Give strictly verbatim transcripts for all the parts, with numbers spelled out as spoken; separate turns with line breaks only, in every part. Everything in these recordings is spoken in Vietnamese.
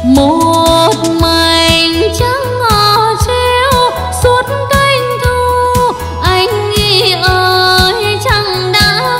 một mảnh trắng ngò treo suốt canh thu. Anh nghĩ ơi chẳng đã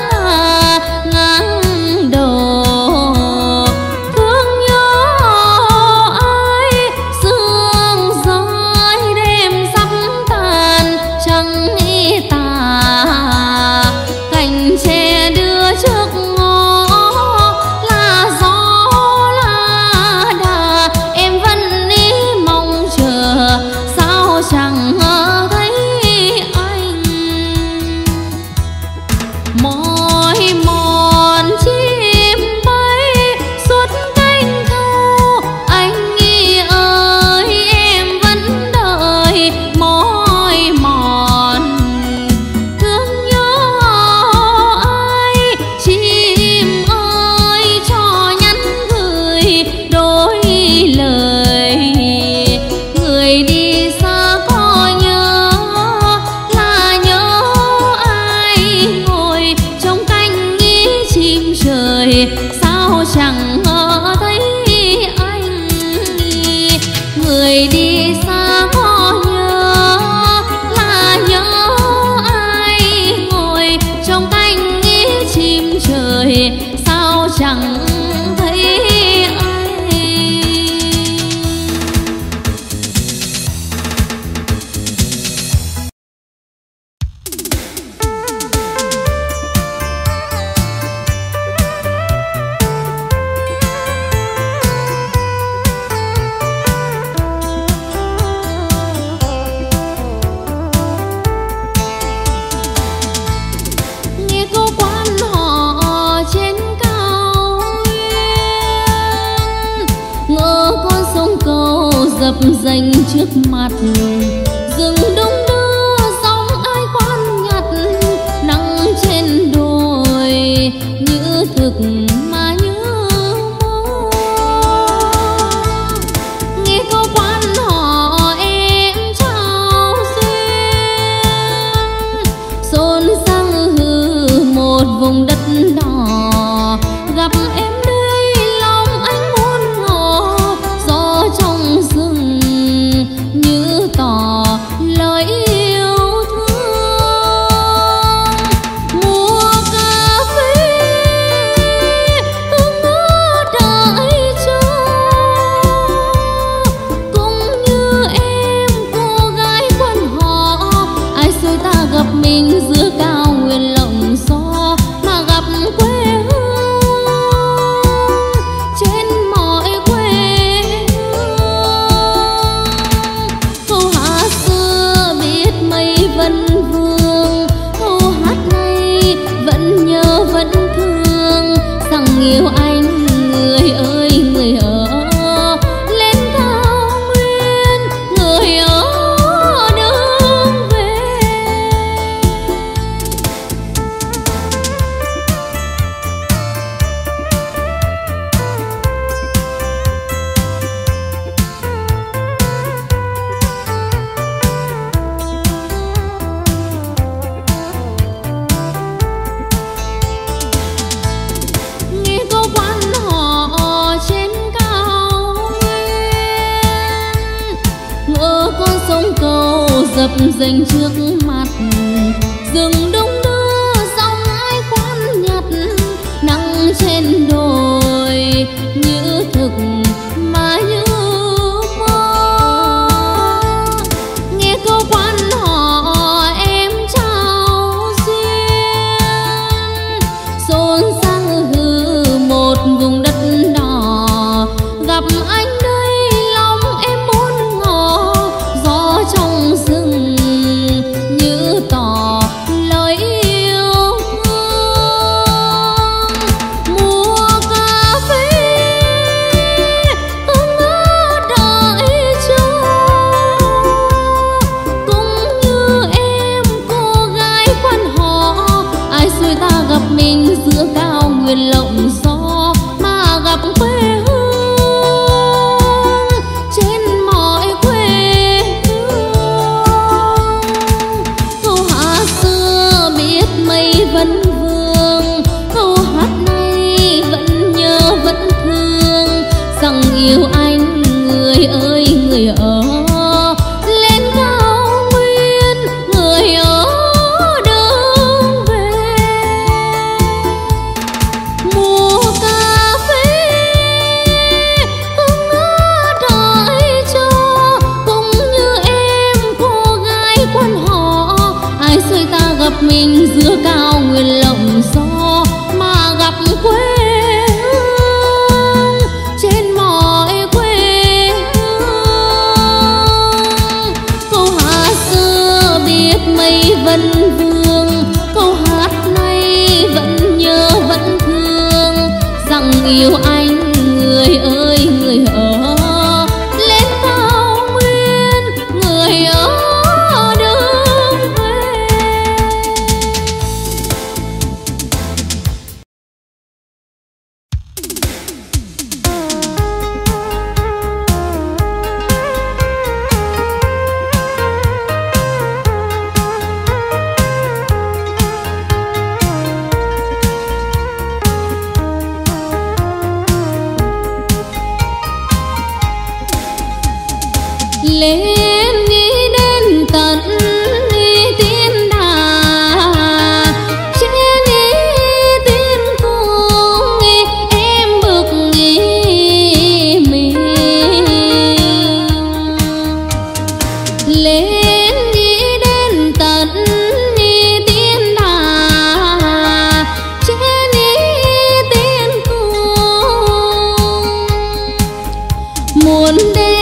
ngang đầu, thương nhớ ai sương rơi đêm sắp tàn chẳng nghĩ tà. Cành tre đưa trước ngõ là gió là đà, em vẫn đi mong chờ sao chẳng thấy anh. Mỏi mòn chim bay suốt canh thu, anh nghĩ ơi em vẫn đợi mỏi mòn, thương nhớ ai chim ơi cho nhắn gửi đôi lời. Người đi xa có nhớ là nhớ ai ngồi trong cánh nghĩ chim trời sao chẳng ngờ thấy anh. Người đi xa có nhớ là nhớ ai ngồi trong cánh nghĩ chim trời sao chẳng thấy anh. Nghe cô quan họ trên cao nguyên, ngỡ con sông cầu dập dềnh trước mặt. Rừng đông đưa sóng ai khoan nhặt, nắng trên đồi như thực mà như mơ. Nghe cô quan họ em trao duyên, xôn sang hư một vùng đất đỏ. Gặp em đây lòng anh muốn ngỏ, gió trong rừng như tỏ lời yêu thương. Mùa cà phê ước mơ đợi chờ, cũng như em cô gái quan họ. Ai xui ta gặp mình giữa cao nguyên lộng gió, mà gặp quê hương trên mọi quê hương. Câu hát xưa biết mấy vân vương, câu hát này vẫn nhớ vẫn thương. Rằng yêu anh người ơi người ở lên cao nguyên, người ở đường về. Nghe cô quan họ trên cao nguyên, ngỡ con sông cầu dập dềnh trước mặt. Rừng đông đưa sóng ai khoan nhặt, nắng trên đồi như thực mà như mơ. Nghe câu quan họ em trao duyên, xôn sang hư một vùng đất đỏ. Gặp anh đây lòng em muốn ngỏ, gió trong rừng như tỏ lời mình giữa cao nguyên lộng gió mà gặp quê hương trên mọi quê hương. Câu hát xưa biết mấy vân vương, câu hát này vẫn nhớ vẫn thương, rằng yêu anh người ơi người ở lên cao nguyên, người ở đường về. Lên nghĩ đến tận đi tiên đà, trên đi tiên cung em bực nghĩ mình. Lên nghĩ đến tận đi tiên đà, trên đi tiên cung muốn đem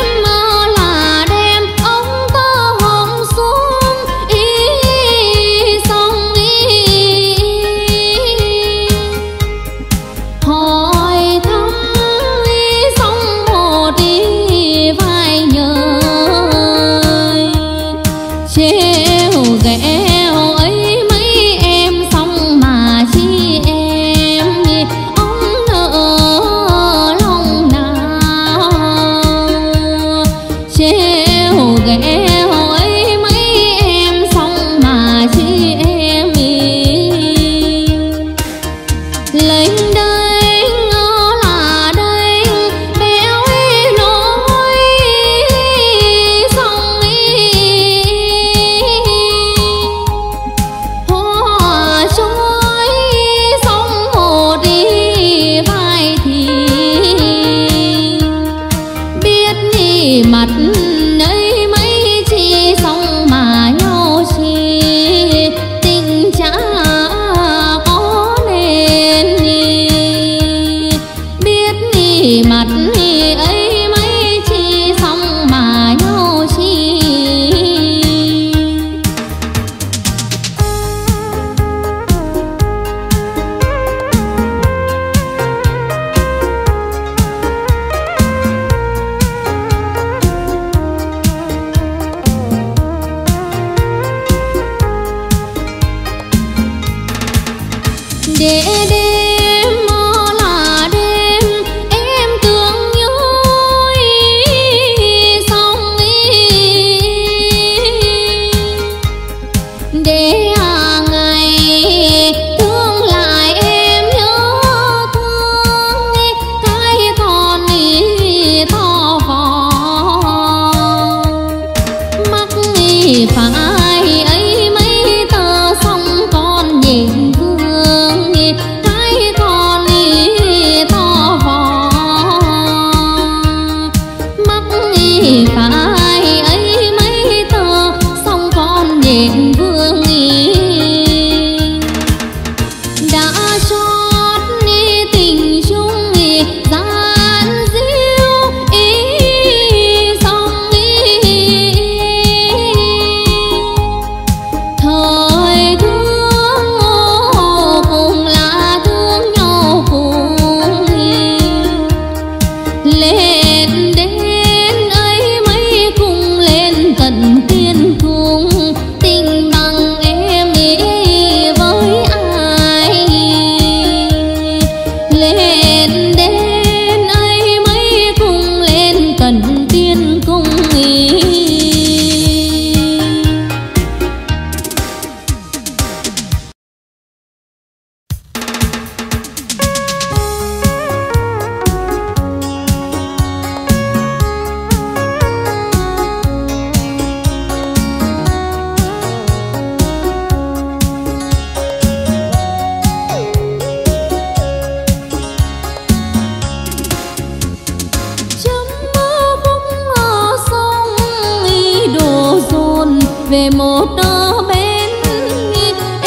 mặt ấy mấy chi xong mà nhau chi tình chả có nên gì. Biết đi mặt ấy mấy chi xong mà nhau chi. Để đêm mơ là đêm em tưởng nhớ xong ý, để à ngày thương lại em nhớ thương cái con ý to vò mắc ý phải ấy mấy tờ xong con nhìn cái con ý to vò mắc ý phải ấy mấy tờ xong con nhện vương ý đã chót đi tình chung ý gian diêu ý xong ý thời thương cùng là thương nhau cùng lên đến ấy mấy cùng lên tận tiên cung tình bằng em ý với ai lên đến ấy mấy cùng lên tận tiên cung ý. Về một bên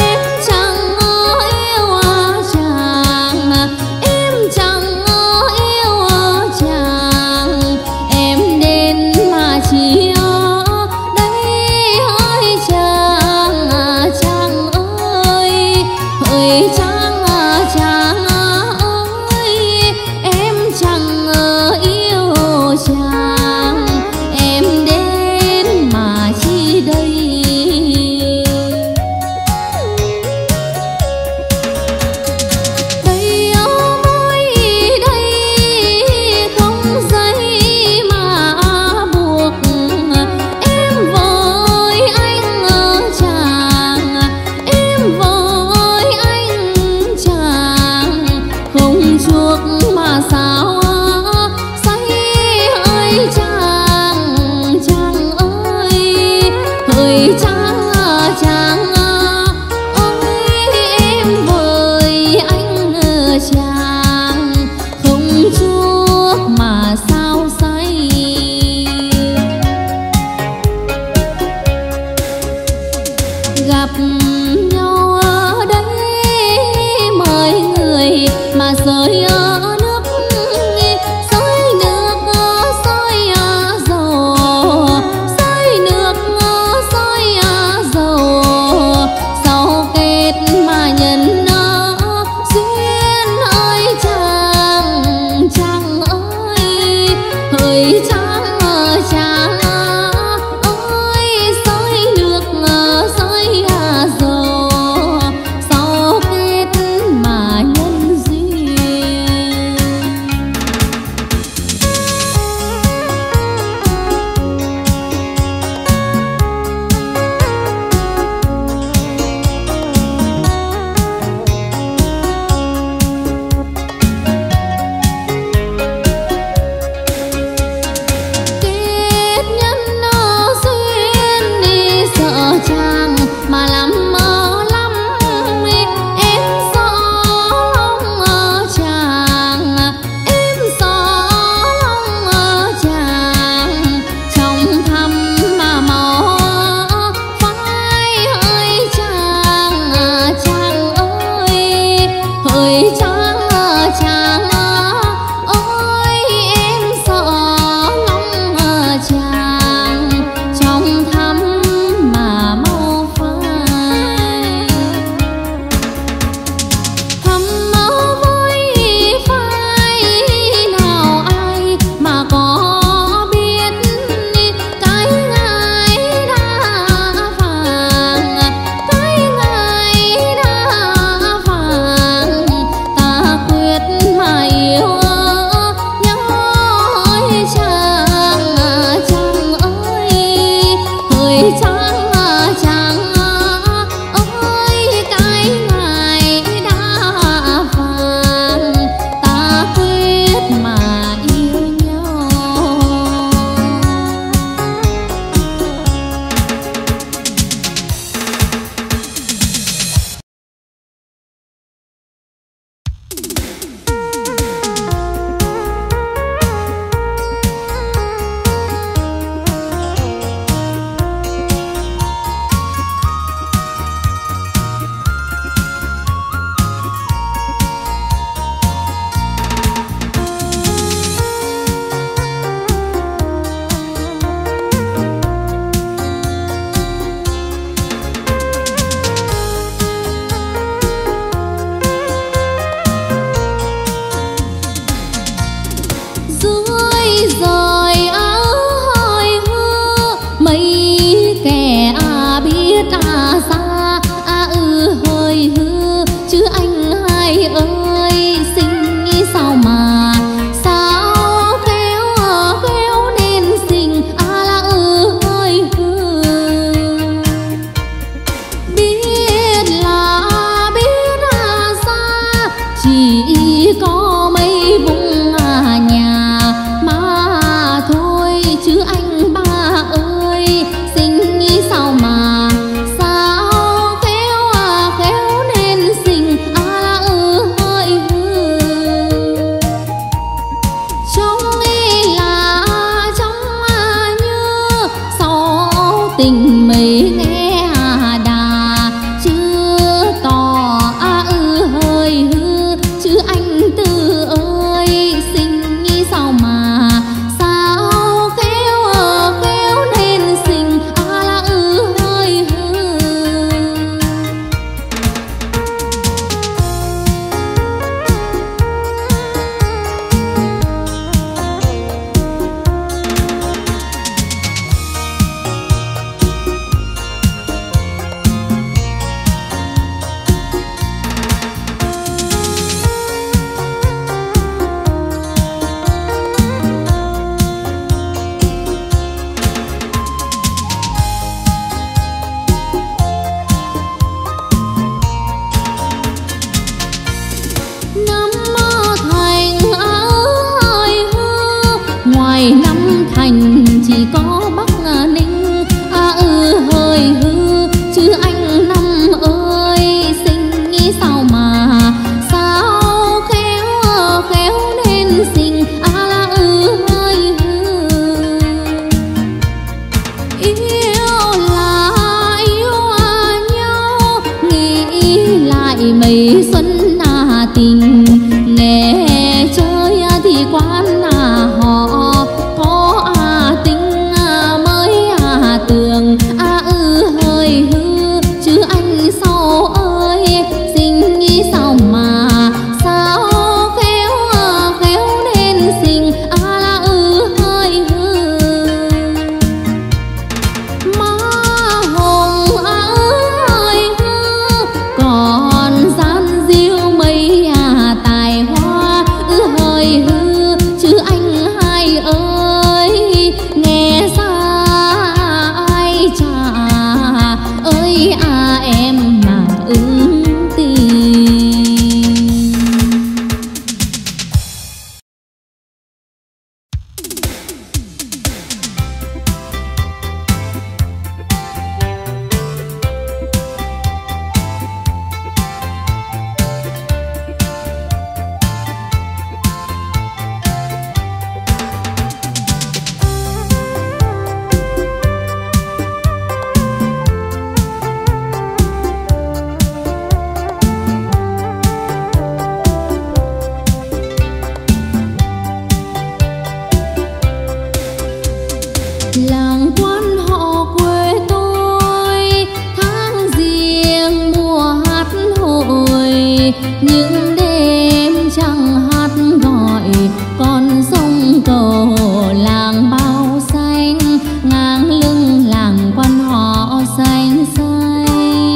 Làng quan họ quê tôi tháng riêng mùa hát hội, những đêm trăng hát gọi con sông cầu làng bao xanh, ngang lưng làng quan họ xanh xanh.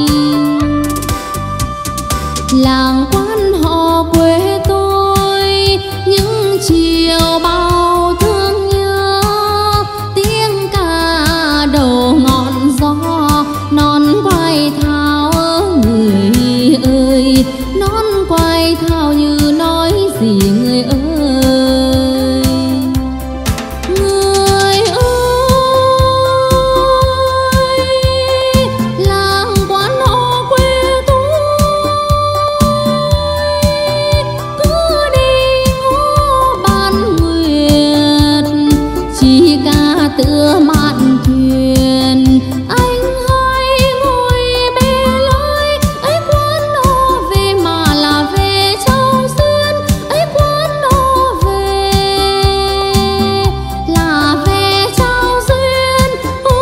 Làng quan họ quê tôi những chiều bao thương nhớ, tiếng ca đầu ngọn gió non quay thao người ơi, non quay thao như nói gì người ơi. Người ơi, làng quan họ quê tôi cứ đi ngô ban nguyệt, chỉ ca tựa mạn thuyền. Anh hãy ngồi bê lối ấy quan họ về mà là về Châu Xuyên, ấy quan họ về là về Châu Xuyên. Ô,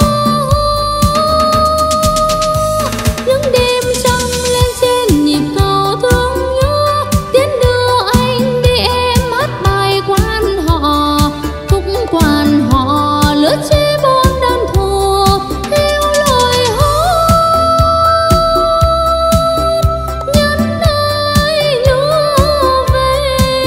những đêm trăng lên trên nhịp cầu thương nhớ, tiến đưa anh đi em hát bài quan họ, khúc quan họ lứa chế bốn đàn thù theo lời hát. Nhân ơi nhớ về.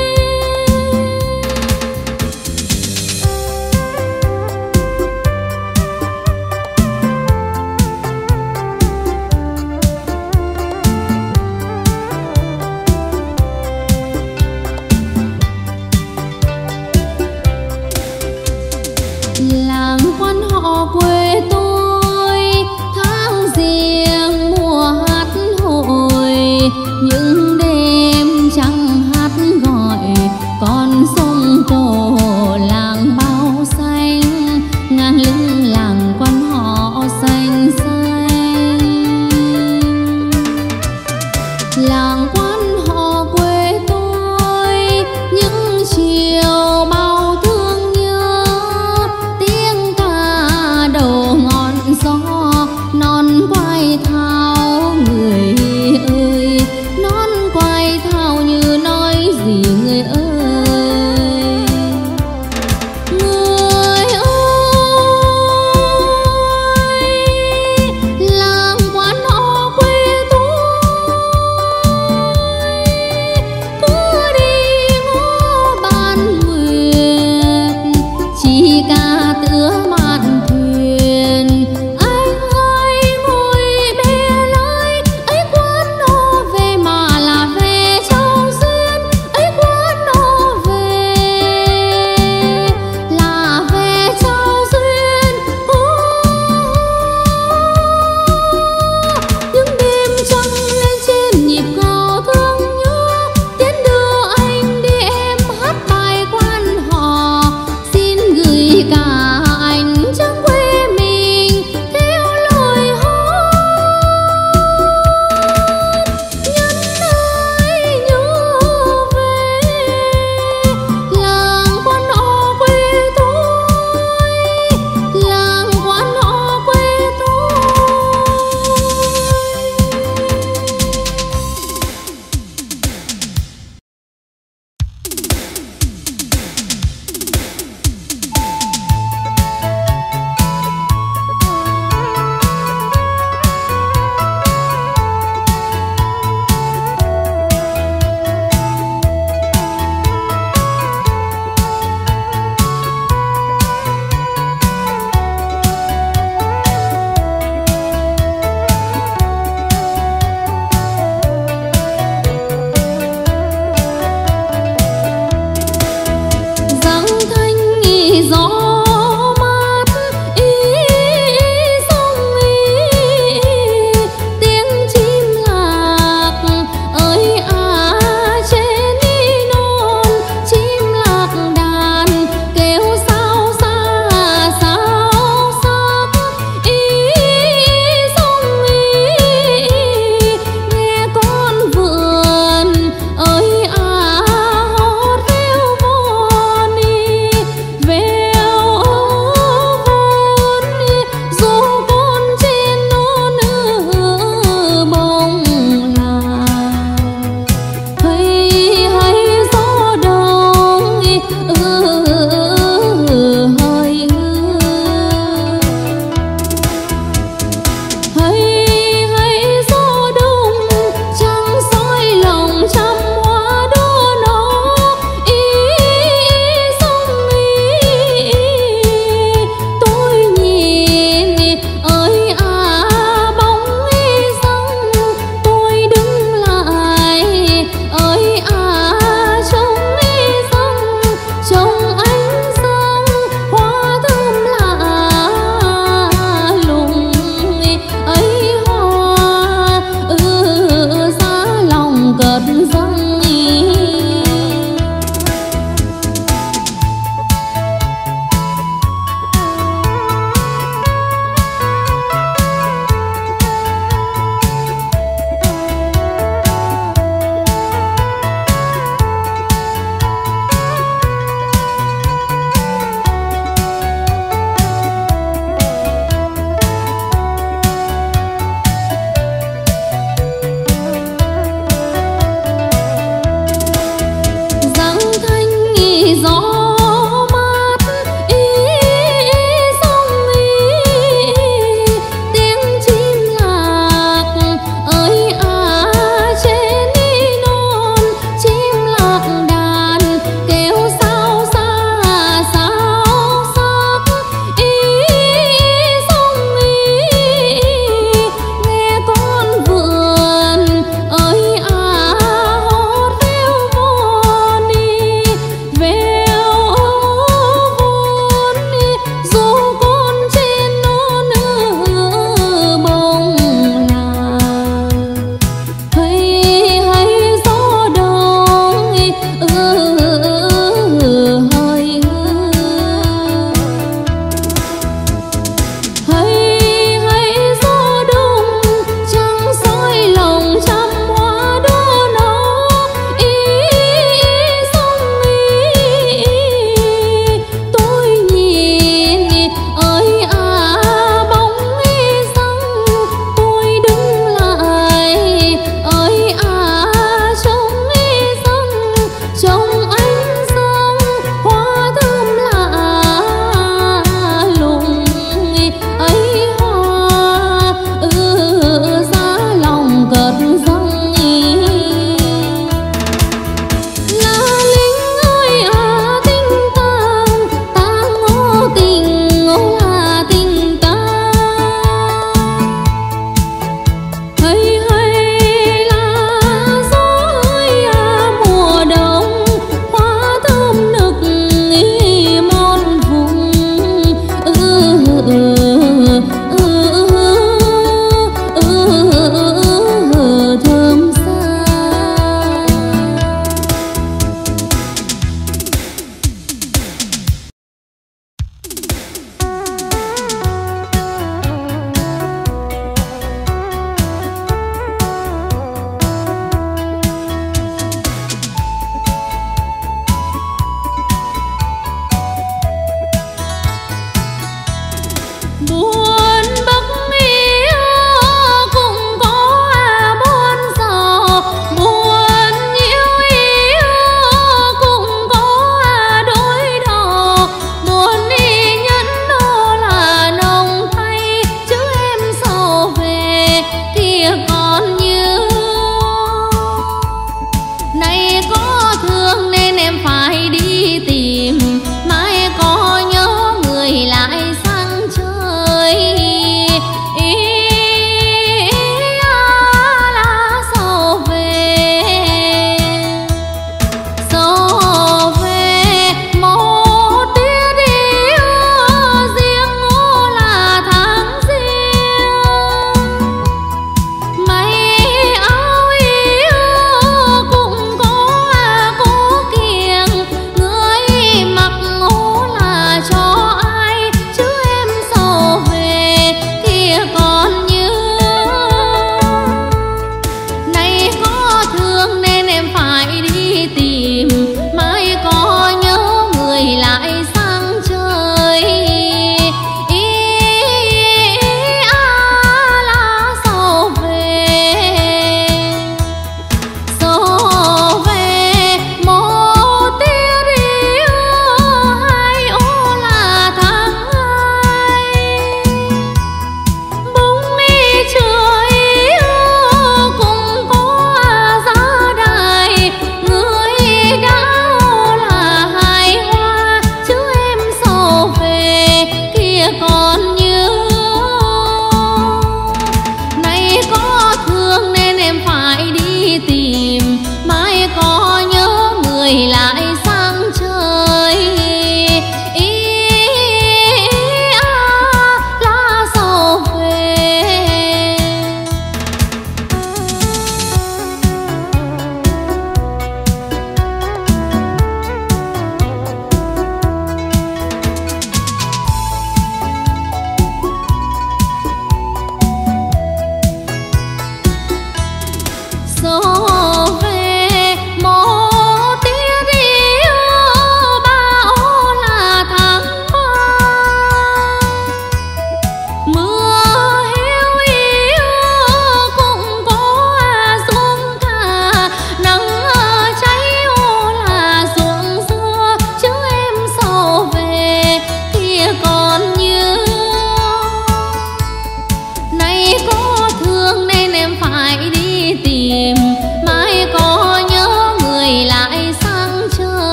Làng quan họ quê tôi tháng riêng mùa hát hội, những đêm trăng hát gọi con sông cầu làng bao xanh, ngang lưng làng quan họ xanh xanh. Làng quan họ quê tôi những chiều bao thương nhớ, tiếng ca đầu ngọn gió non quay thao người ơi, non quay thao như nói gì người ơi. Người ơi, làng quan họ quê tôi cứ đi ngô ban nguyệt, chỉ ca tựa mạn thuyền. Anh hãy ngồi bê lối ấy quan họ về mà là về Châu Xuyên, ấy quan họ về là về Châu Xuyên. Ô, những đêm trăng lên trên nhịp cầu thương nhớ, tiến đưa anh đi em hát bài quan họ, xin gửi cả anh trong quê mình theo lời hát. Nhân ơi nhớ về, làng quan họ quê tôi, làng quan họ quê tôi.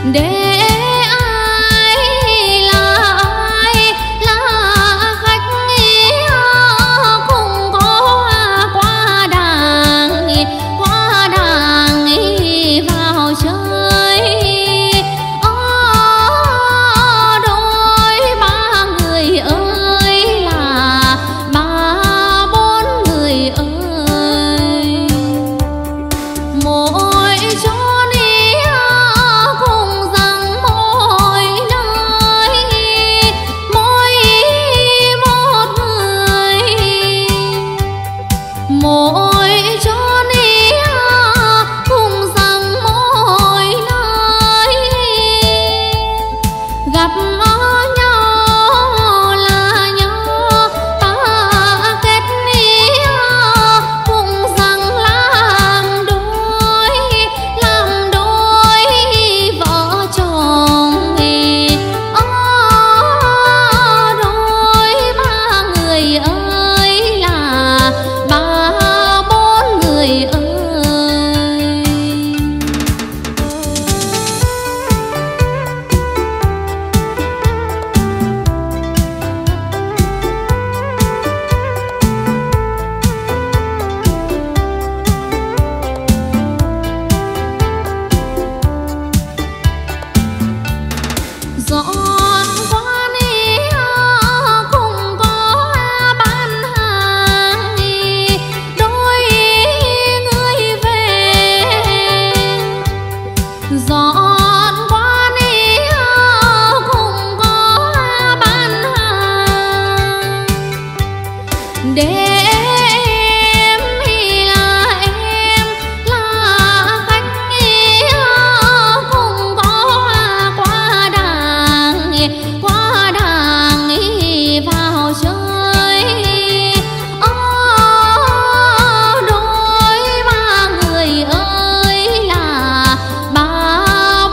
để ai là ai là khách cùng có qua đàng qua đàng vào chơi. Ó đôi ba người ơi là ba bốn người ơi, mỗi chốn đi cùng rằng mỗi nơi mỗi một người, mỗi chốn đi cùng rằng mỗi nơi gặp nhau là nhau ta kết nghĩa cùng rằng làm đôi làm đôi vợ chồng thì ó đôi ba người ơi là ba bốn người ơi. Dọn qua đi cùng có bán hàng đi đôi người về, dọn qua đi cùng có bán hàng để em thì là em là khách cùng có qua đàng qua đàng vào chơi. Ó đôi ba người ơi là ba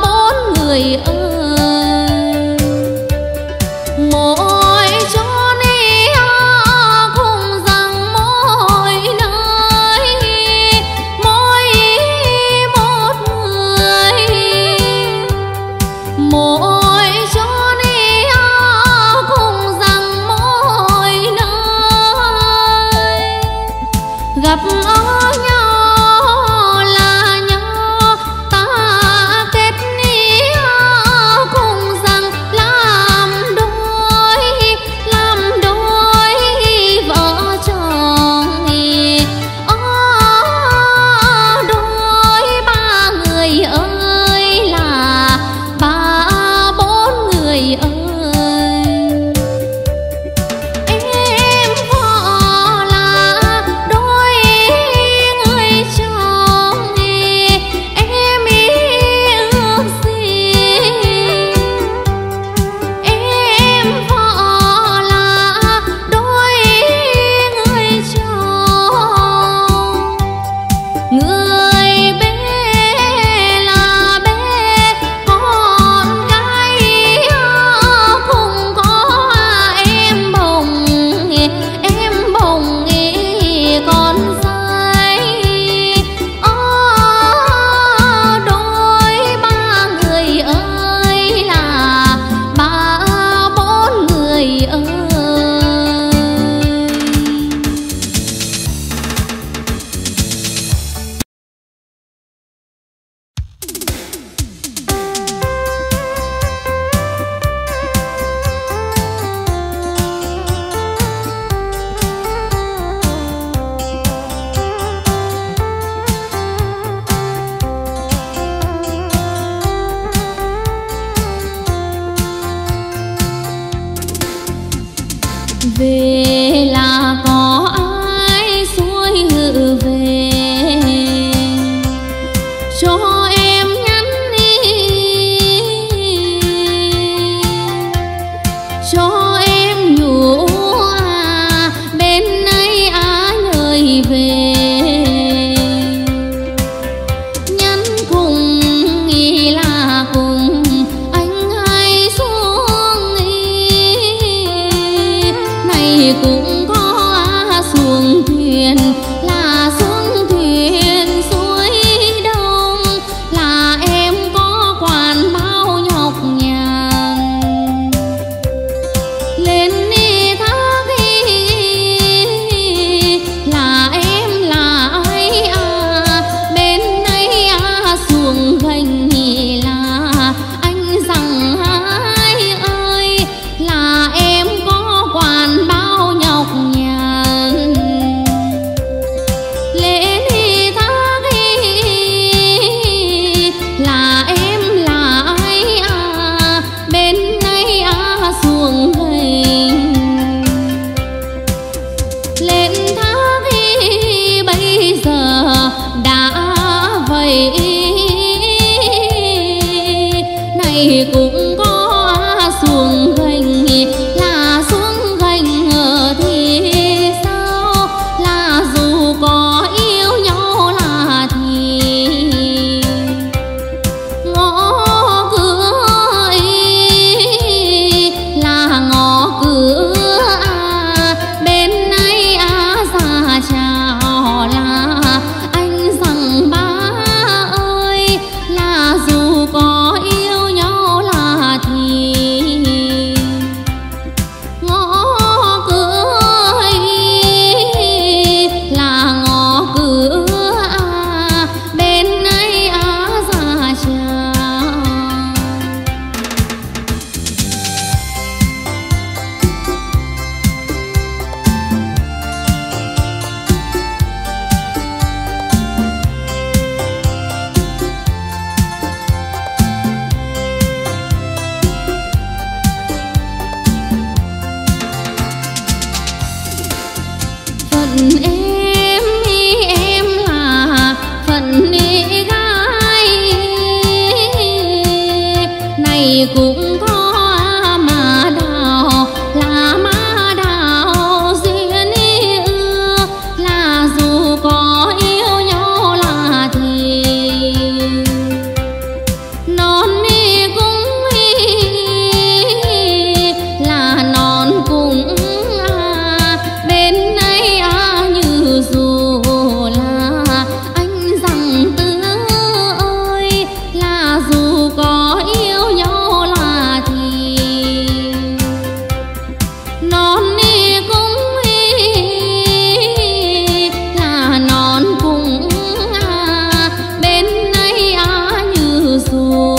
này cũng có xuồng gành, là xuồng gành thì sao, là dù có yêu nhau là thì ngõ cửa ý, là ngõ cửa à, bên này à ra chào là anh rằng ba ơi, là dù có yêu nhau là thì ngõ cửa ý, là ngõ cửa à, bên này à ra chào. Phận em ý, em là phận ý gái, này cũng có mà đào, là má đào duyên ý ưa, là dù có yêu nhau là thì non đi cũng ý, là non cũng à, bên này à, như dù là anh rằng tư ơi, là dù có yêu nhau là thì non đi cũng ý, là non cũng à, bên này à, như dù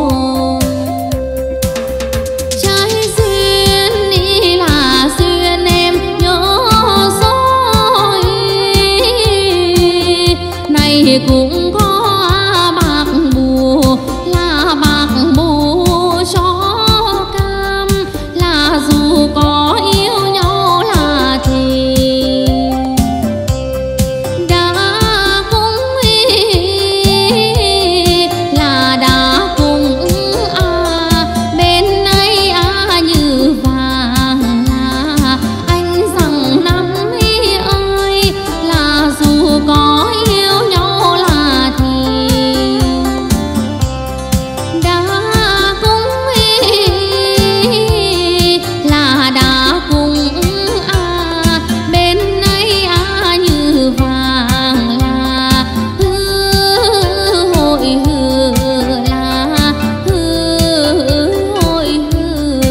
trái duyên ý, là duyên em nhớ rồi, này cũng có bạc bù, là bạc bù cho cam, là dù có yêu nhau là thì đã cũng ý, là đã cũng à, bên này à, như vàng là anh rằng năm ý ơi, là dù có yêu nhau là thì đã cũng ý, là đã cũng à, bên này à, như vàng là hư hội hư, là hư hội hư.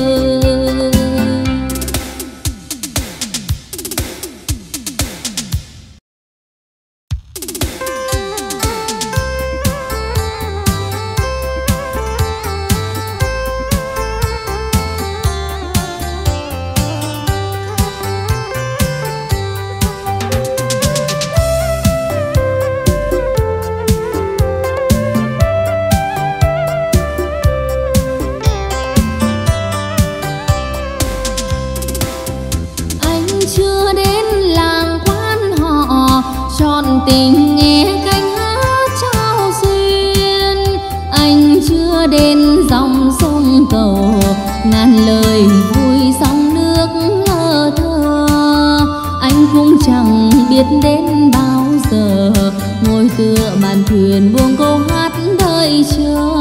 Anh chưa đến làng quan họ chọn tình nghe cánh hát trao duyên, anh chưa đến dòng sông cầu ngàn lời vui sóng nước ngơ thơ, anh cũng chẳng biết đến bao giờ ngồi tựa bàn thuyền buông câu hát đợi chờ.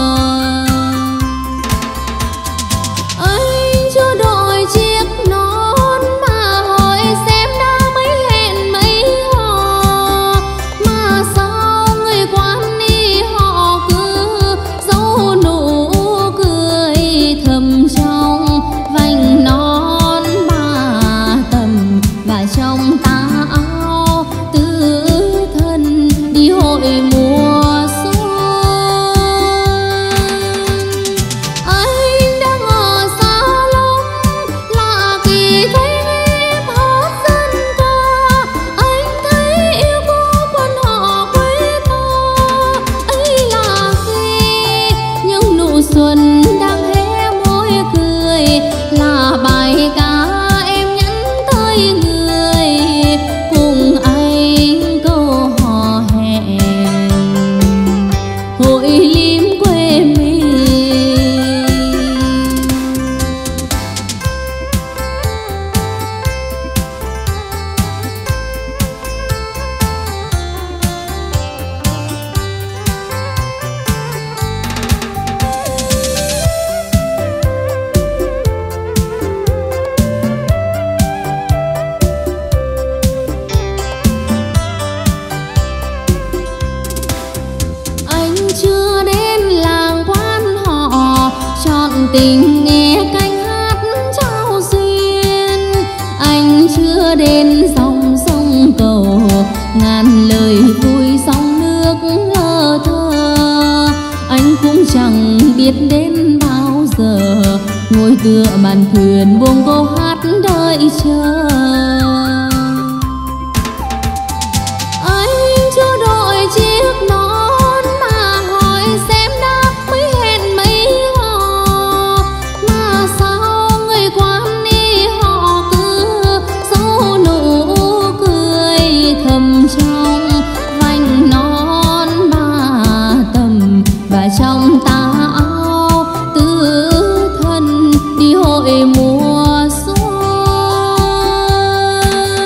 Anh chưa đổi chiếc nón mà hỏi xem đã mấy hẹn mấy hò, mà sao người quan đi họ cứ giấu nụ cười thầm trong vành nón ba tầm, và trong tà áo tứ thân đi hội mùa chẳng biết đến bao giờ, ngồi tựa màn thuyền buông câu hát đợi chờ. Anh chưa đội chiếc nón mà hỏi xem đã mấy hẹn mấy hò, mà sao người quan đi họ cứ giấu nụ cười thầm trong vành nón mà tầm, và trong tà áo tứ thân đi hội mùa xuân.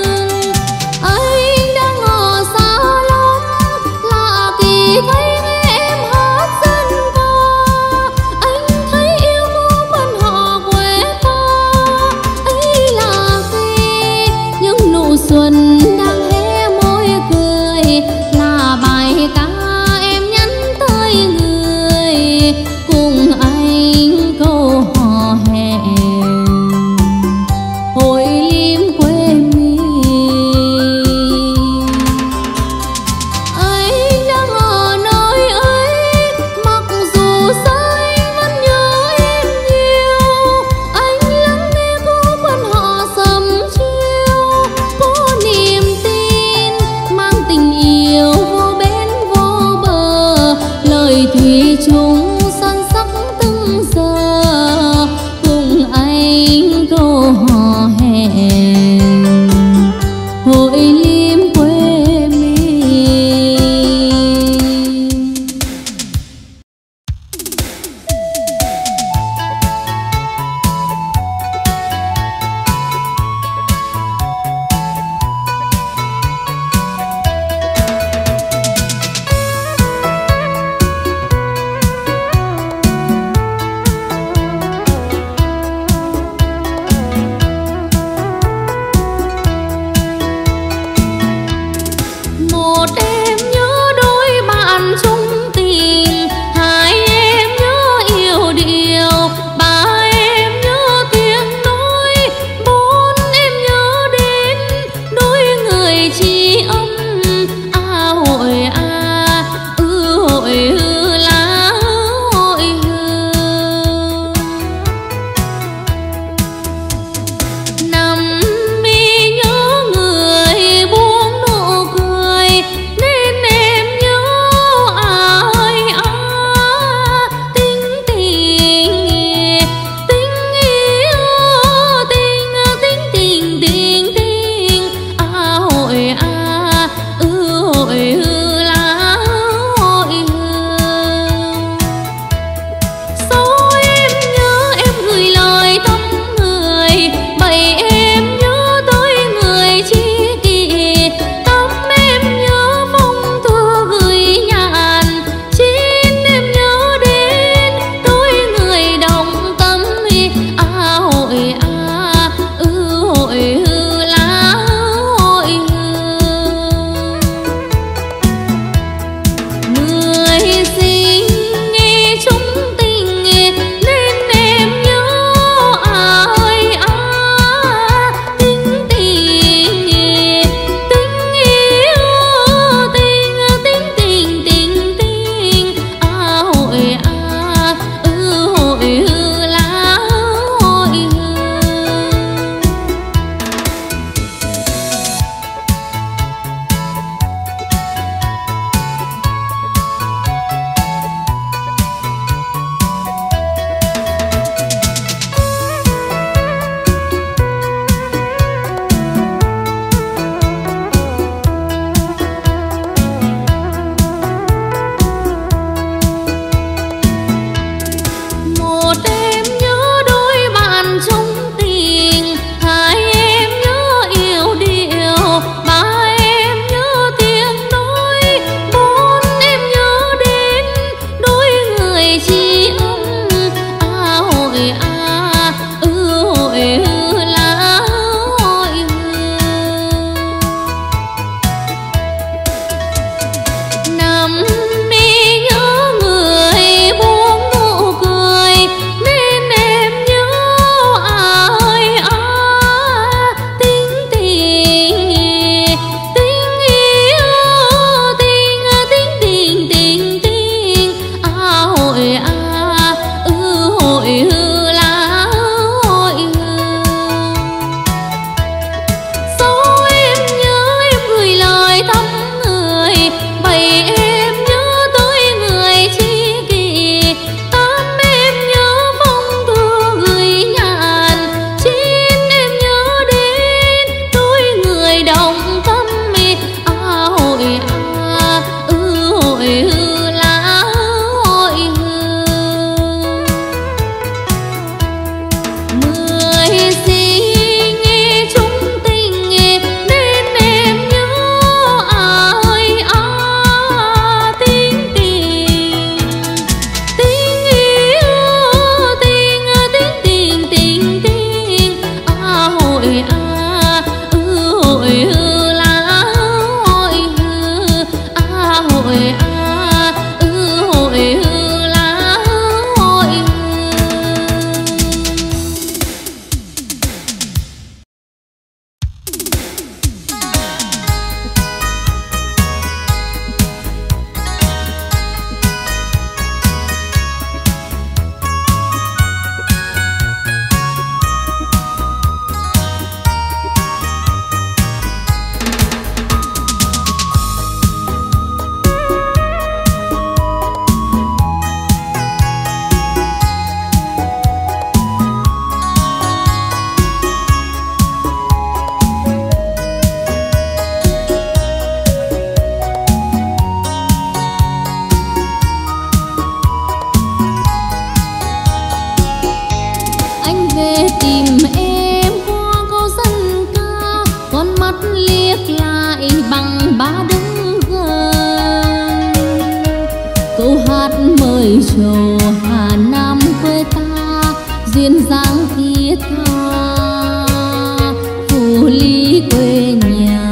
liếc lại bằng ba đứng gần. Câu hát mời trầu Hà Nam quê ta, duyên dáng thiết tha Phù Lý quê nhà.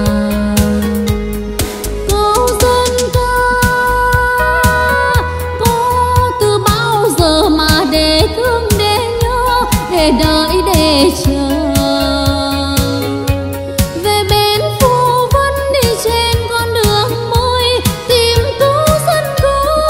Câu dân ca có từ bao giờ mà để thương để nhớ, để đợi để chờ. Về bên Phú Vân đi trên con đường mới tìm cứu dân cứu.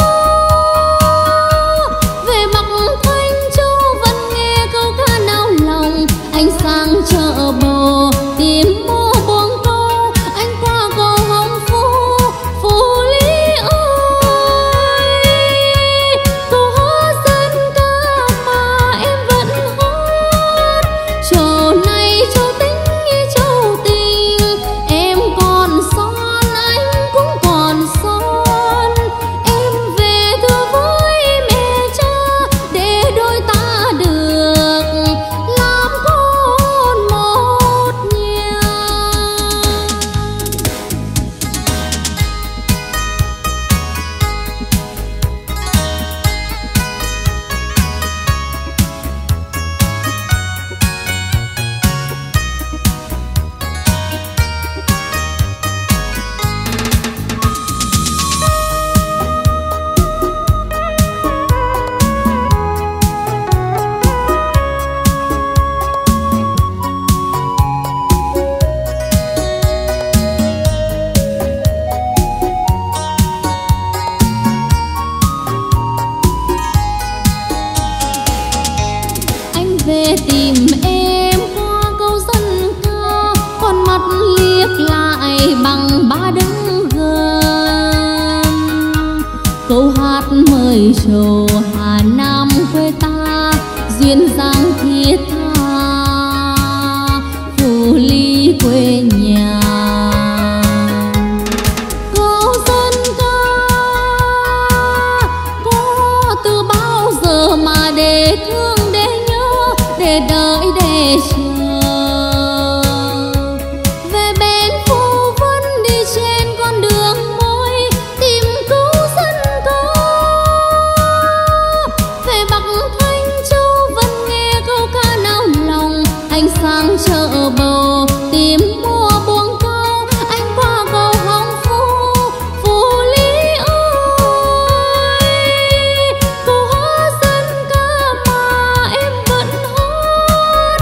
Về Bắc Thanh Châu vẫn nghe câu ca nao lòng. Anh sang chợ bồ tìm mua buông câu. Anh qua cầu Hồng Phú, Phú Lý ơi. Câu hát dân ca mà em vẫn hát. Châu này châu tính như châu tình, em còn son anh cũng còn son. Em về thưa với mẹ cha để đôi ta được làm con một nhà. Anh về tìm em qua câu dân ca, con mắt liếc lại bằng ba đứng gần. Câu hát mời trầu Hà Nam quê ta, duyên dáng thiết tha Phù Lý quê nhà. Câu dân ca có từ bao giờ mà để thương để nhớ, để đợi để chờ. Về bên Phú Vân đi trên con đường mới tìm cứu dân ca. Về Bắc Thanh Châu vẫn nghe câu ca nao lòng. Anh sang chợ bồ tìm mua buông câu. Anh qua cầu Hồng Phú, Phú Lý ơi. Câu hát dân ca mà em vẫn hát.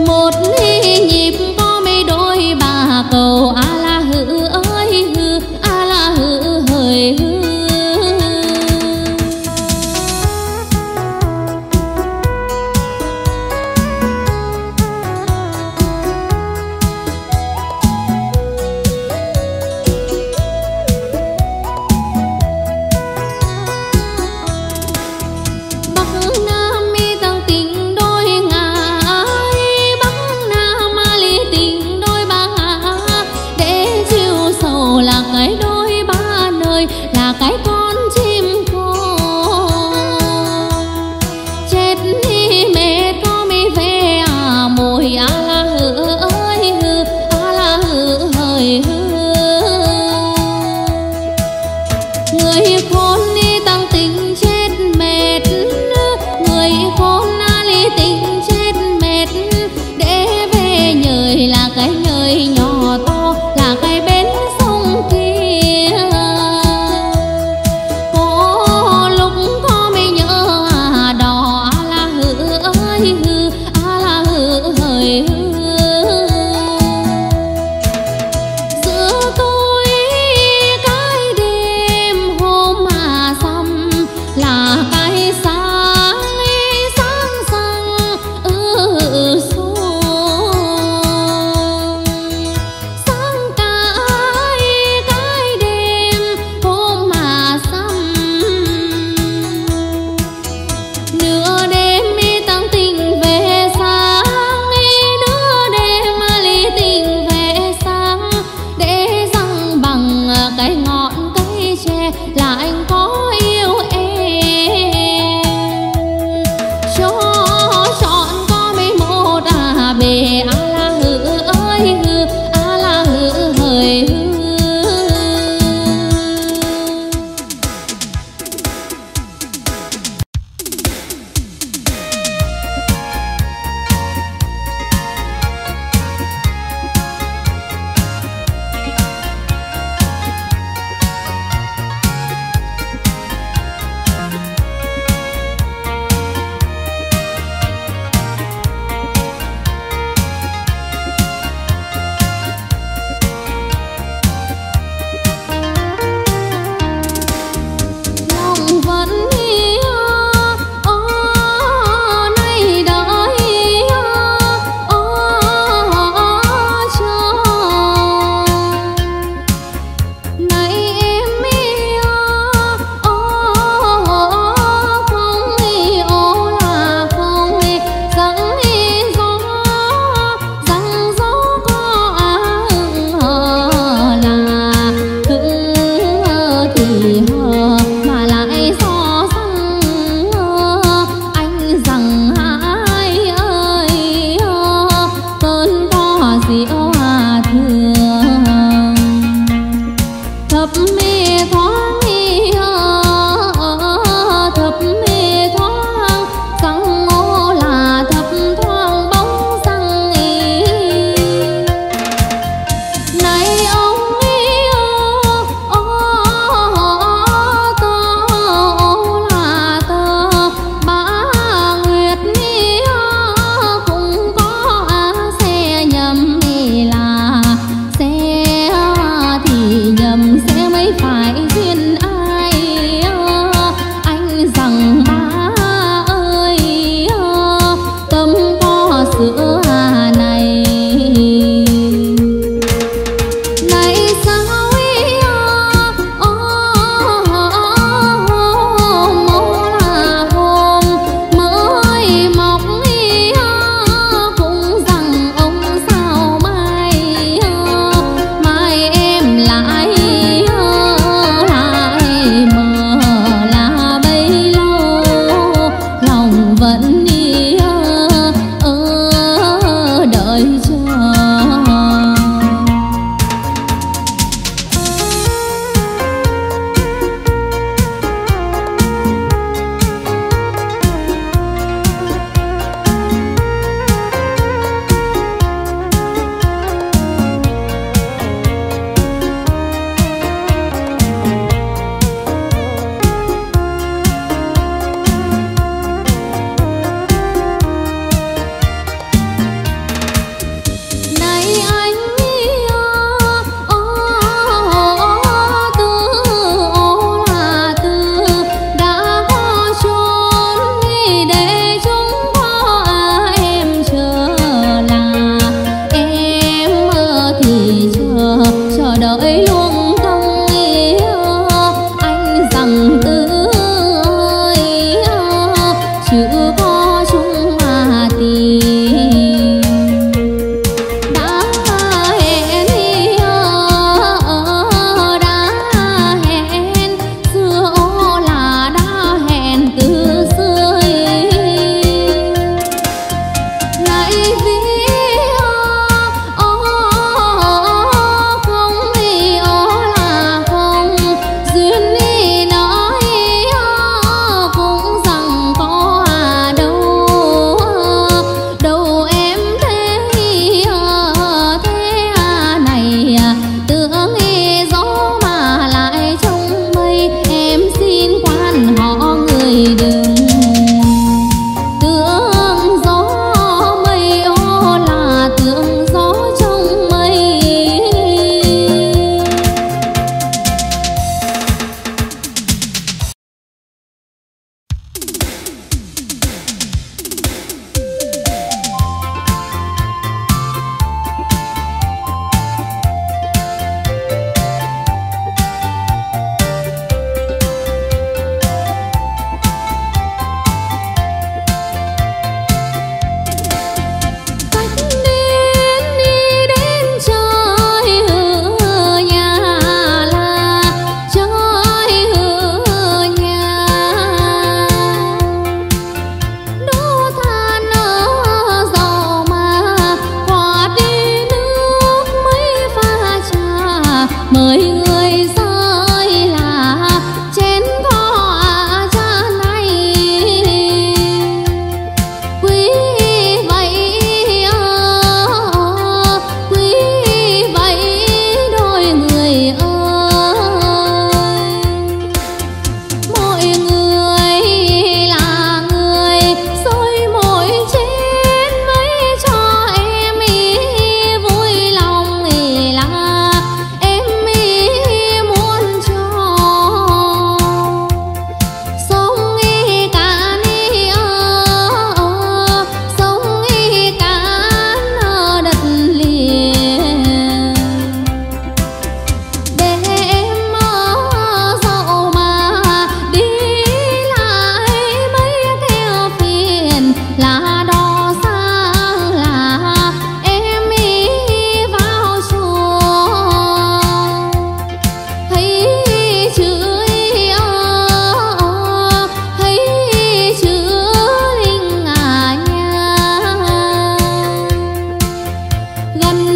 một nhịp có mấy đôi bà cầu a la hư ơi hư a la hư hời hư. Để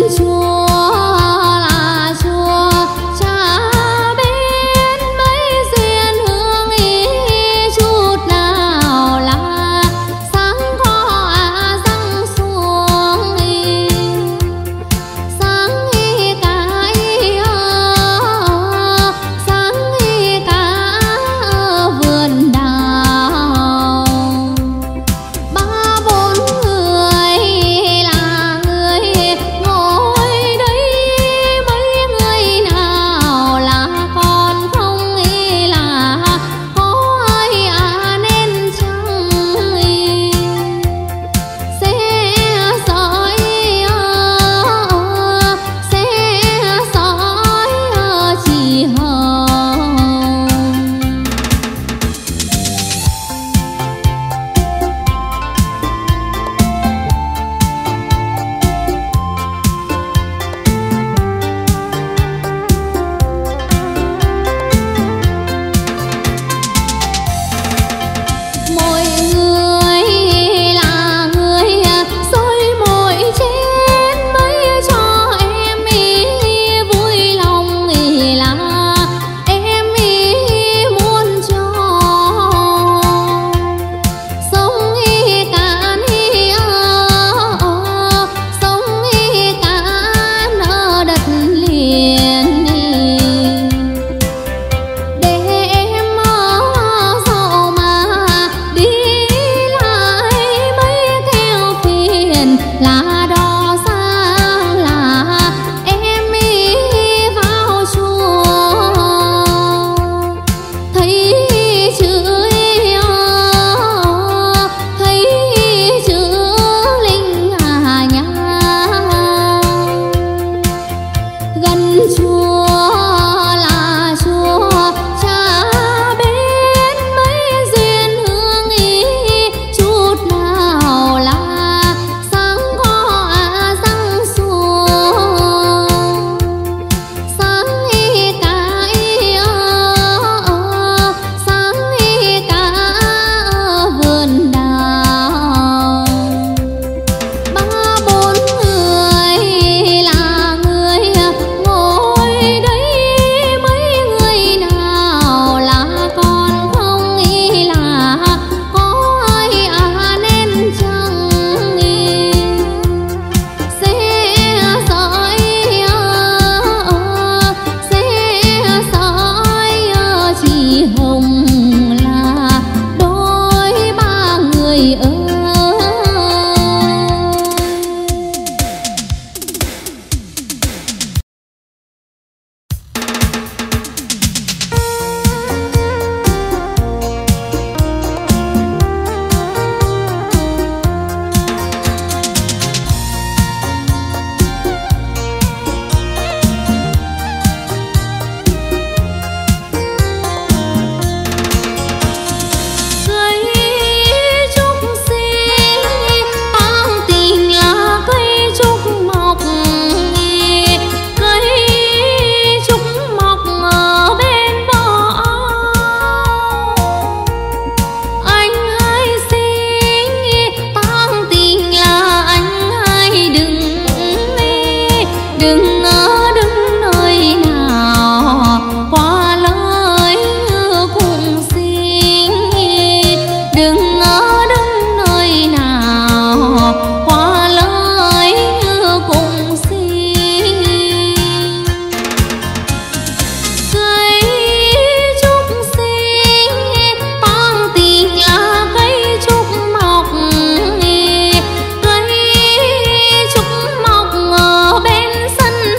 xanh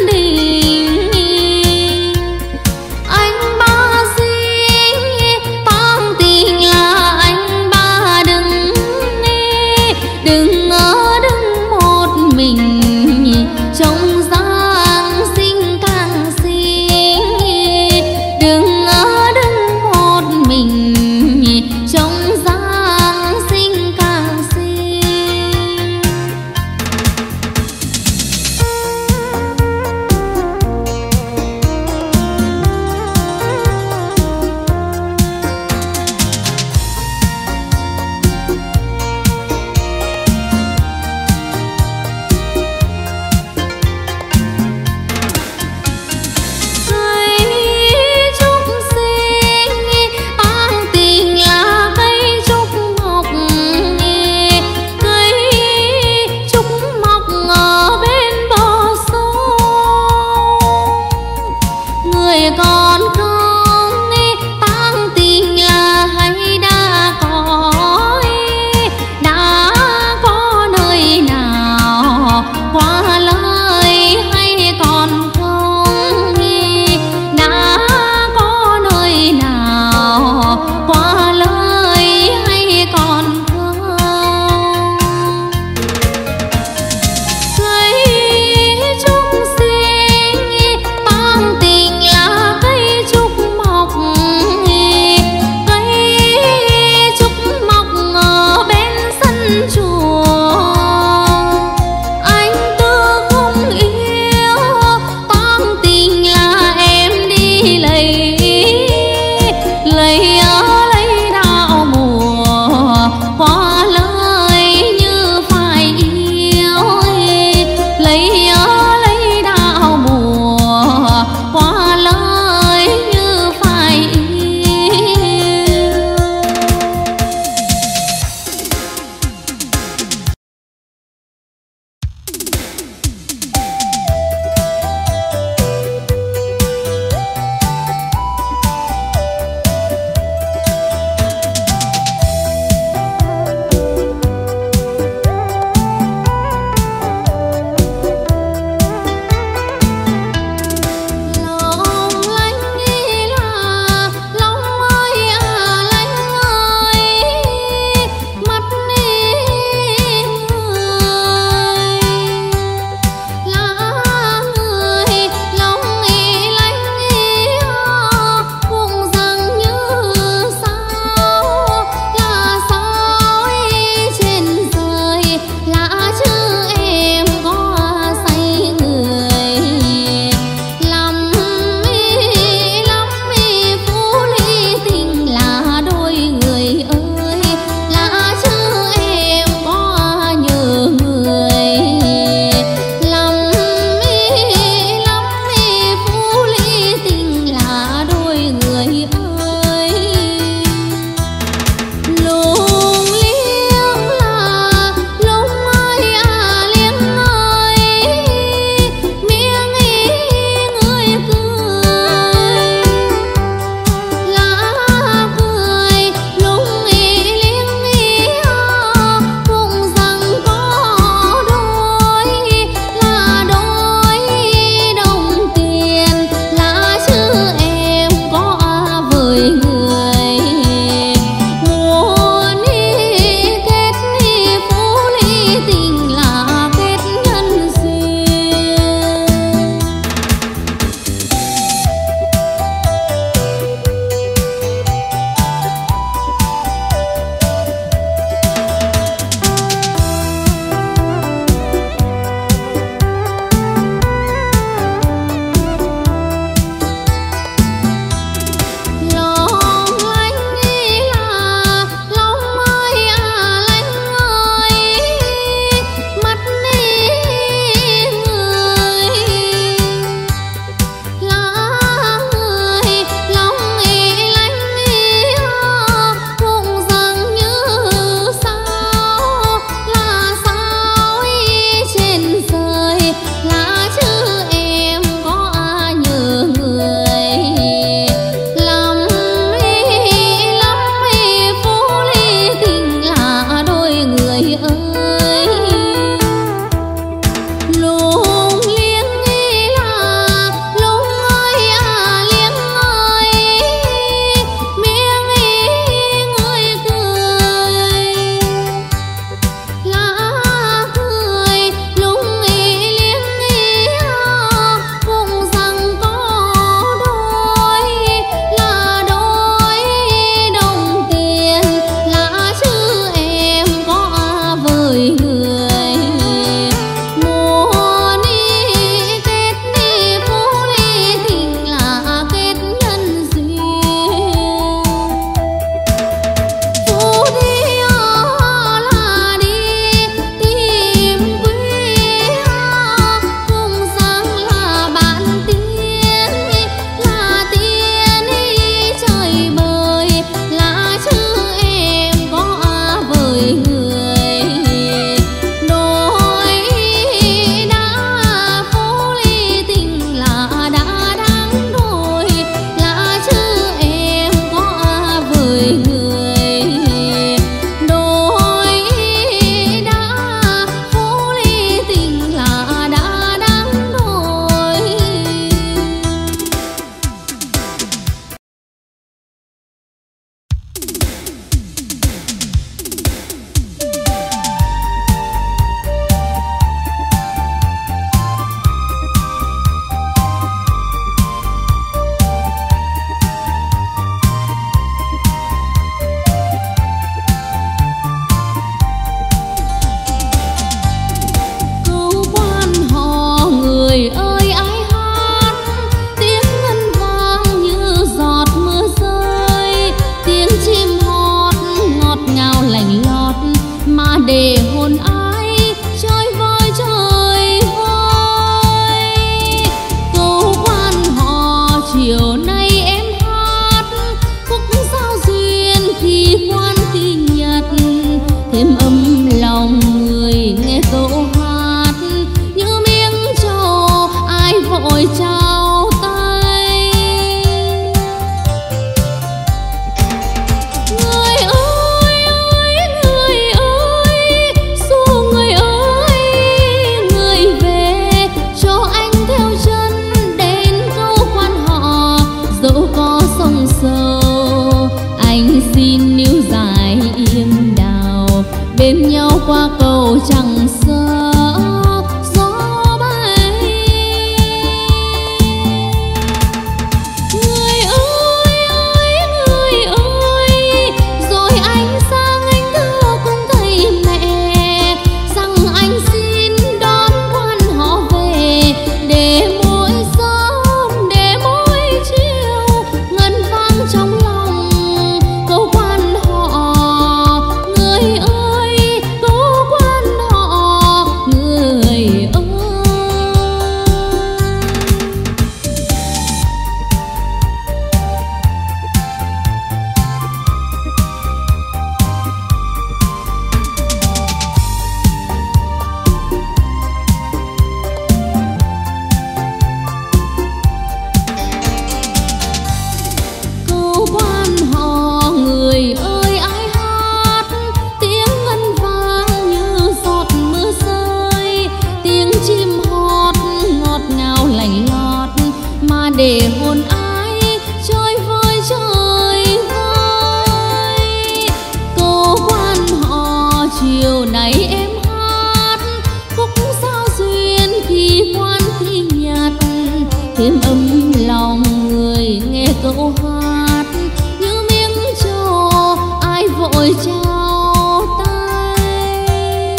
thêm ấm lòng người nghe câu hát như miếng trầu ai vội trao tay.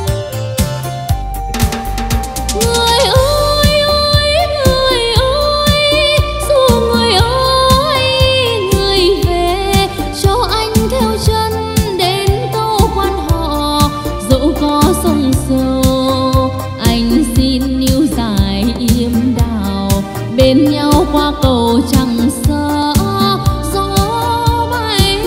Người ơi ơi người ơi, dù người ơi người về cho anh theo chân đến câu quan họ, dẫu có sông sâu anh xin níu dài im đào, bên nhau qua cầu chẳng sợ gió bay.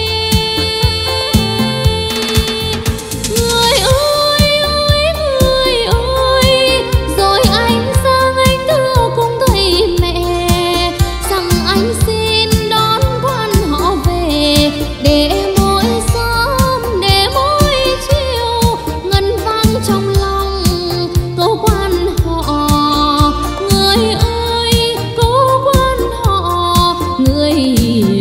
Người ơi ơi người ơi, rồi anh sang anh thưa cùng thầy mẹ rằng anh xin đón quan họ về, để mỗi sớm để mỗi chiều ngân vang trong lòng câu quan họ. Người ơi câu quan họ, người ơi.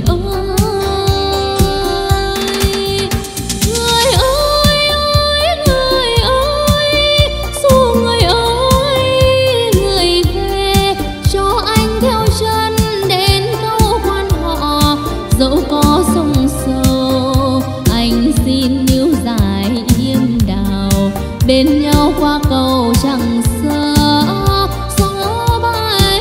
Người ơi ơi người ơi, dù người ơi người về cho anh theo chân đến câu quan họ, dẫu có sông sâu anh xin níu dài im đào, bên nhau qua cầu chẳng sợ gió bay.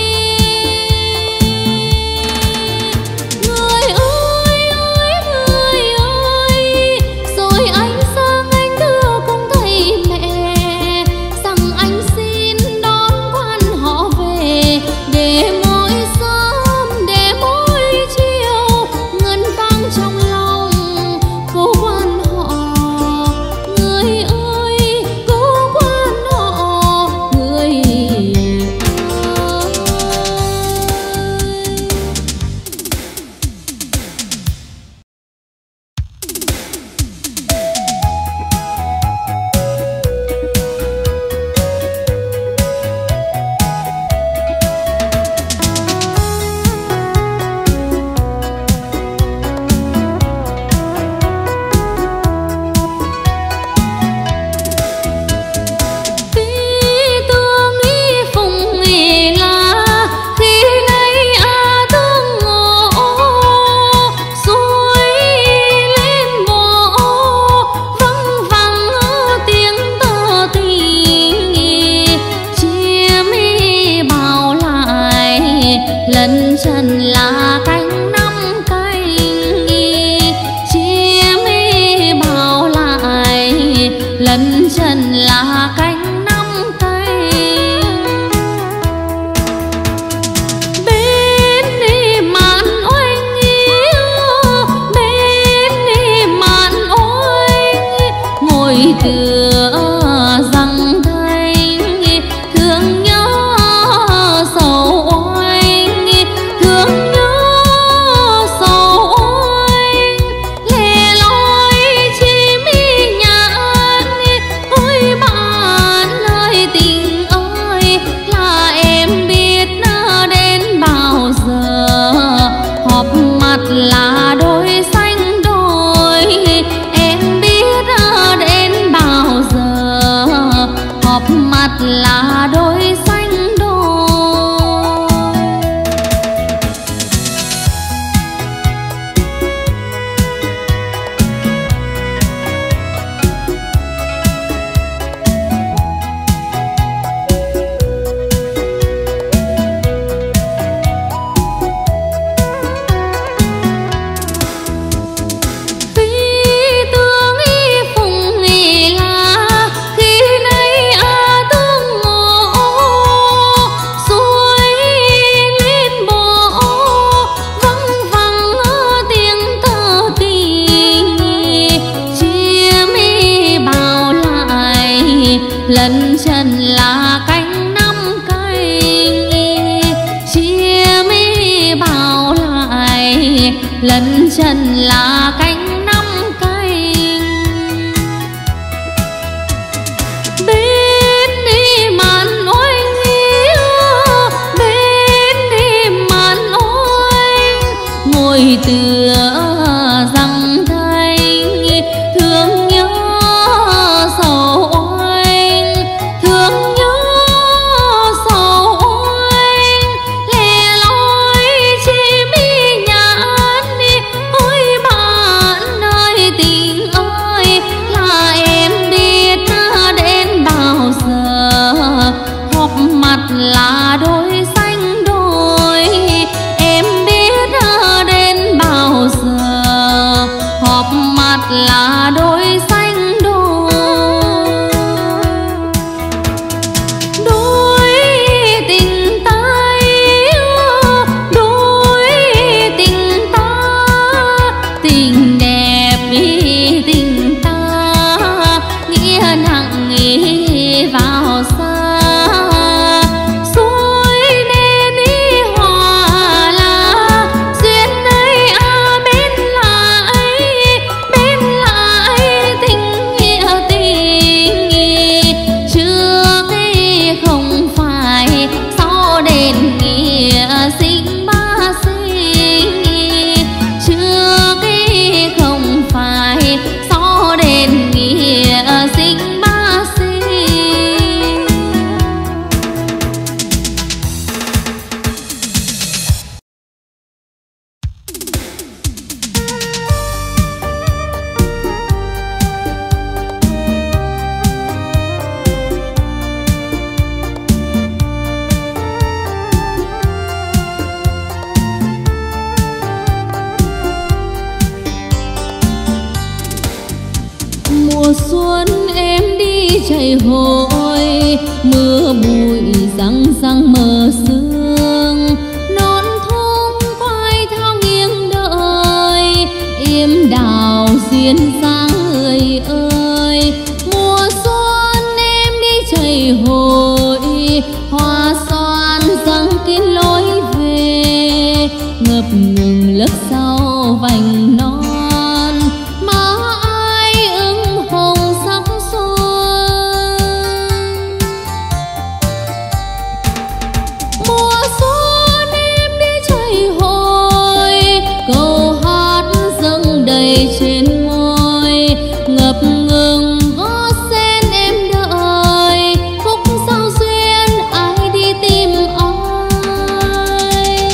Người ơi ơi người ơi, rồi anh sang anh thưa cùng thầy mẹ rằng anh xin đón quan họ về, để mỗi sớm để mỗi chiều ngân vang trong lòng câu quan họ. Người ơi câu quan họ, người ơi. Tí tương y phùng y là khi nấy a tương ngộ, suối lên bộ văng vẳng tiếng tơ tình, chim y bảo lại lần trần là cánh năm cánh, chim y bảo lại lần trần là cánh năm cánh. Bên đi mạn oanh yêu, bên đi mạn oanh ngồi tựa răng thanh, thương nhớ sầu oanh, thương nhớ sầu oanh. Lẻ loi chim y nhạn, ôi bạn ơi tình ơi, là em biết đến bao giờ, họp mặt là đôi xanh đôi, em biết đến bao giờ, họp mặt là đôi xanh đôi. Tí tương y phùng y là khi nấy a tương ngộ, là đôi xanh đôi, em biết đến bao giờ. Họp mặt là đôi xanh đôi, đôi tình ta yêu, đôi tình ta, tình đẹp vì tình ta, nghĩa nặng nghĩ vào xa. Mùa xuân em đi chạy hội, mưa bụi răng răng mờ sương, non thôn quay thao nghiêng đợi, im đào duyên dáng người ơi. Mùa xuân em đi chạy hội, hoa xoan răng kín lối về, ngập ngừng lớp sau vành non. Trên môi ngập ngừng gót sen em đợi, khúc sao duyên ai đi tìm ai.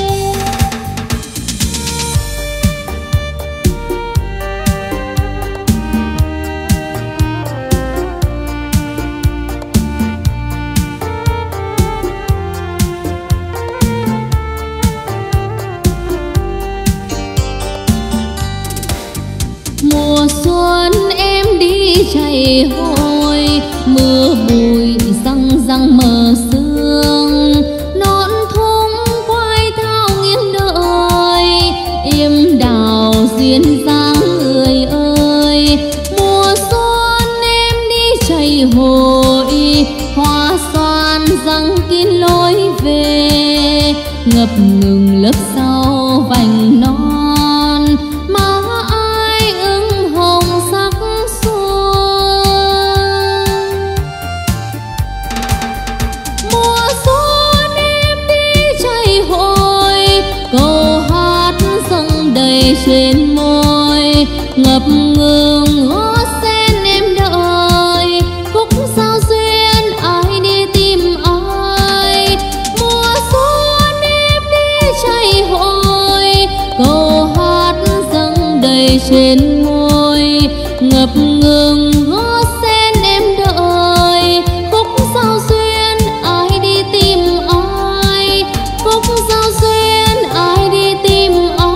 Mùa xuân em đi chạy hội, mưa bụi răng răng mờ sương, non thung quay thao nghiêng đợi, im đào duyên dáng người ơi. Mùa xuân em đi chạy hội, hoa xoan răng kín lối về, ngập ngừng lớp sau vành non. Trên môi ngập ngừng gót sen em đợi, khúc sao duyên ai đi tìm ai. Mùa xuân em đi chạy hội, câu hát dâng đầy trên môi, ngập ngừng gót sen em đợi, khúc sao duyên ai đi tìm ai, khúc sao duyên ai đi tìm ai.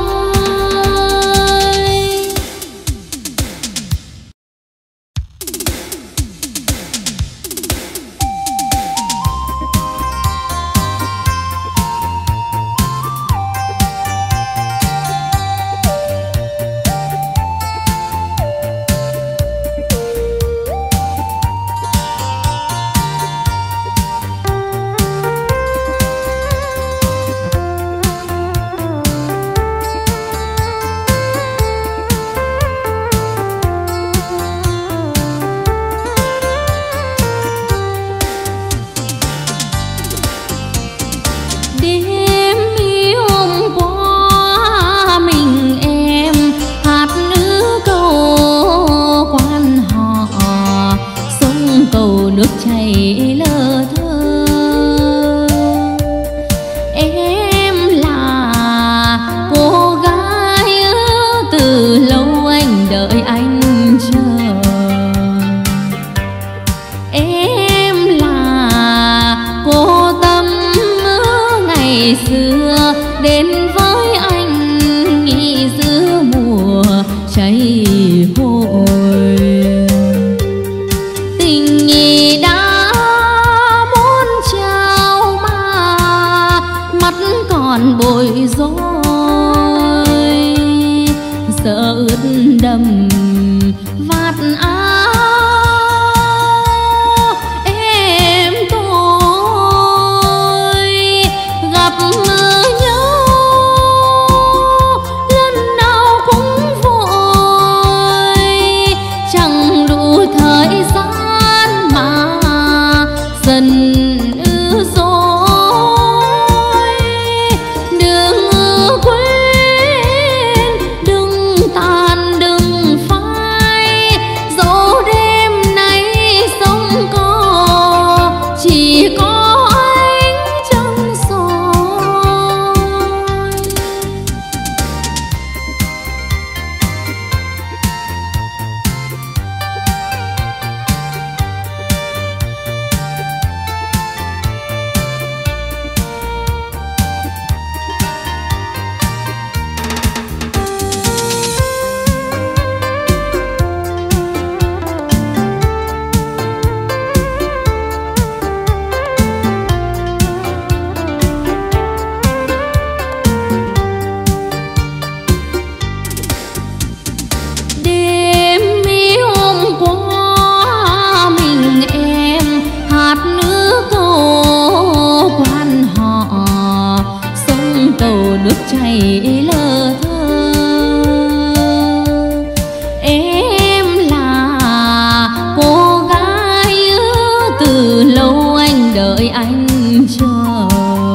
ngày xưa đến với anh nghỉ giữa mùa cháy hội. Tình nhị đã muốn trao mà mắt còn bối rối, sợ ướt đầm vạt áo em tôi. Gặp nhau lần nào cũng vội, chẳng đủ thời gian mà dần ư dối. Đừng quên, đừng tàn, đừng phai, dẫu đêm nay sống có chỉ có ánh trăng soi. Đêm mi hôm qua mình em hát nữ câu quan họ, sông cầu nước chảy lơ thơ. Em là cô gái từ lâu anh đợi anh chờ.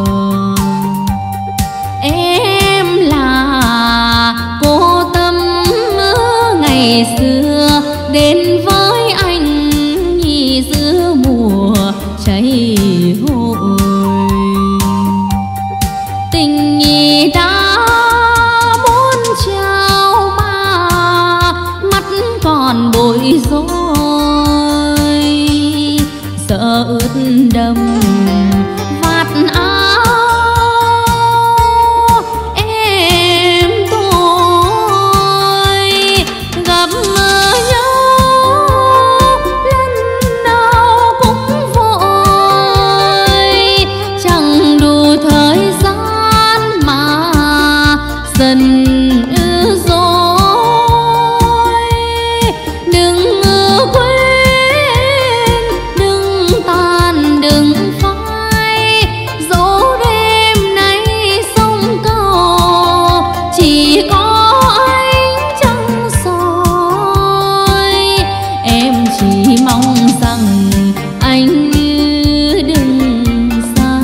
Em là cô Tâm ngày xưa đến với anh nhì giữa mùa cháy hội. Tình nhì đã muốn trao mà mắt còn bối rối, sợ ướt đầm vạt áo em tôi. Gặp nhau lần nào cũng vội, chẳng đủ thời gian mà dần ư dối. Đừng quên, đừng tàn, đừng phai, dẫu đêm nay sông cầu chỉ có ánh trăng soi. Em chỉ mong rằng anh đừng xa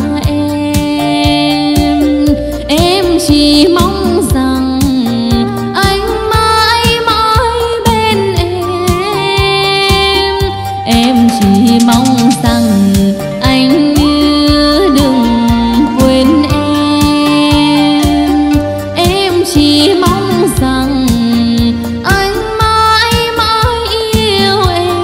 em. Em chỉ mong rằng anh mãi mãi bên em. Em chỉ mong rằng anh đừng quên em. Em chỉ mong rằng anh mãi mãi yêu em.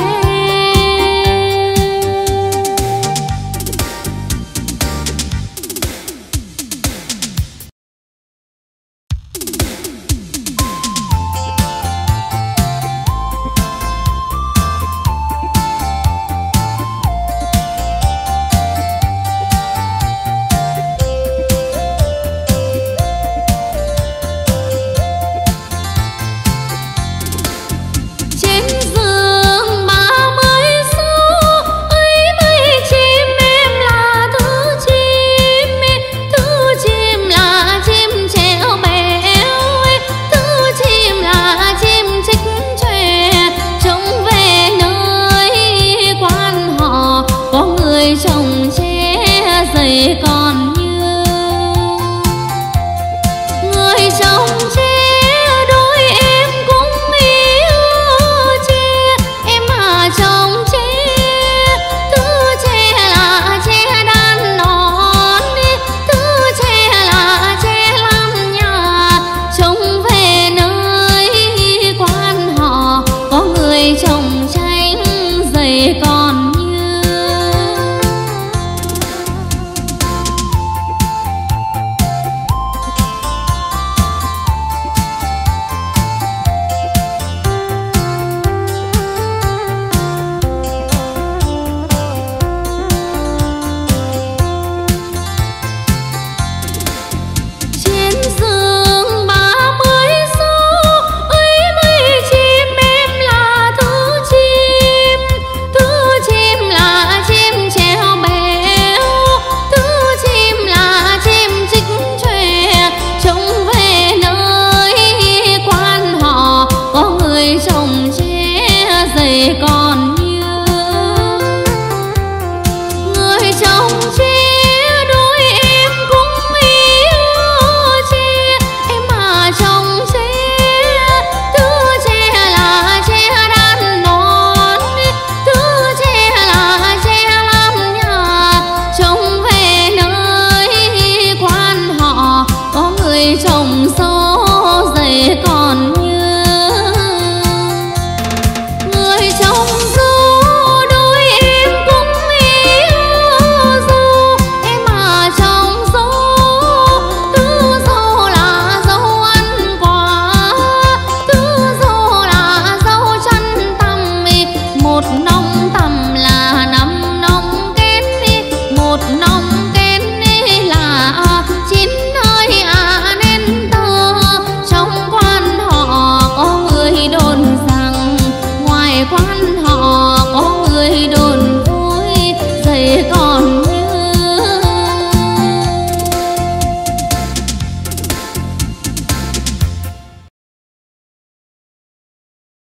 Trên giường ba mươi số ấy mấy chim em là thứ chim, thứ chim là chim trẻo béo, thứ chim là chim chích chòe. Trông về nơi quan họ có người trồng tre dày cỏ.